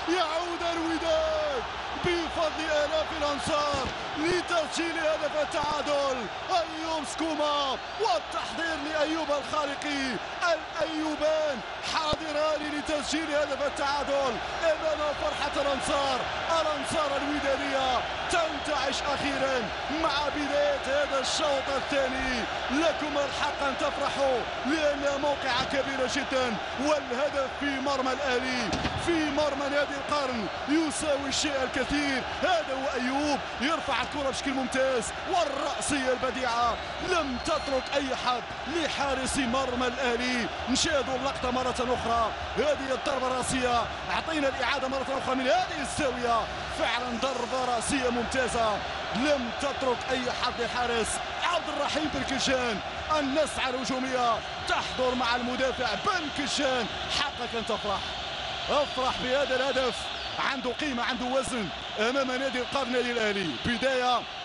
يعود الوداد بفضل آلاف الأنصار لتسجيل هدف التعادل. أيوب سكوما والتحضير لأيوب الخالقي، الأيوبان حاضران لتسجيل هدف التعادل أمام فرحة الأنصار الودادية تنتعش أخيرا مع بداية هذا الشوط الثاني. لكم الحق أن تفرحوا لأنها موقعة كبيرة جدا، والهدف في مرمى الأهلي في مرمى نادي القرن يساوي الشيء الكثير. هذا هو أيوب يرفع الكرة بشكل ممتاز، والرأسية البديعة لم تترك أي حد لحارس مرمى الأهلي. نشاهدوا اللقطة مرة أخرى، هذه الضربة الرأسية، أعطينا الإعادة مرة أخرى من هذه الزاوية. فعلا ضربة رأسية ممتازة لم تترك أي حد للحارس عبد الرحيم بن كشان. النسعة الهجومية تحضر مع المدافع بن كشان. حقك أن تفرح، افرح بهذا الهدف، عنده قيمة عنده وزن أمام نادي القرن نادي الأهلي. بداية